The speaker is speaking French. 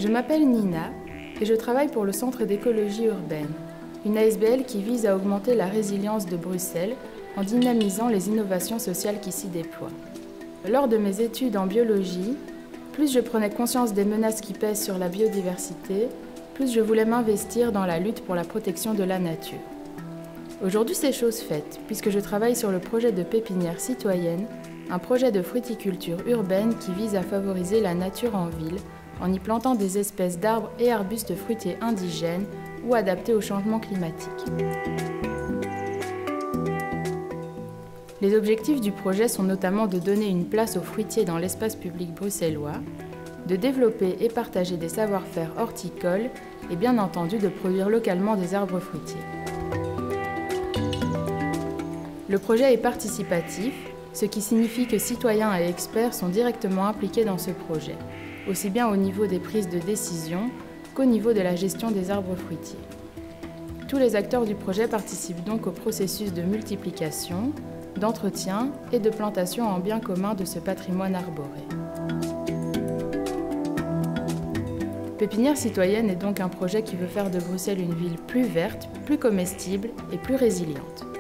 Je m'appelle Nina et je travaille pour le Centre d'écologie urbaine, une ASBL qui vise à augmenter la résilience de Bruxelles en dynamisant les innovations sociales qui s'y déploient. Lors de mes études en biologie, plus je prenais conscience des menaces qui pèsent sur la biodiversité, plus je voulais m'investir dans la lutte pour la protection de la nature. Aujourd'hui, c'est chose faite, puisque je travaille sur le projet de pépinière citoyenne, un projet de fruiticulture urbaine qui vise à favoriser la nature en ville, en y plantant des espèces d'arbres et arbustes fruitiers indigènes ou adaptés au changement climatique. Les objectifs du projet sont notamment de donner une place aux fruitiers dans l'espace public bruxellois, de développer et partager des savoir-faire horticoles et bien entendu de produire localement des arbres fruitiers. Le projet est participatif, ce qui signifie que citoyens et experts sont directement impliqués dans ce projet, aussi bien au niveau des prises de décision qu'au niveau de la gestion des arbres fruitiers. Tous les acteurs du projet participent donc au processus de multiplication, d'entretien et de plantation en bien commun de ce patrimoine arboré. Pépinière citoyenne est donc un projet qui veut faire de Bruxelles une ville plus verte, plus comestible et plus résiliente.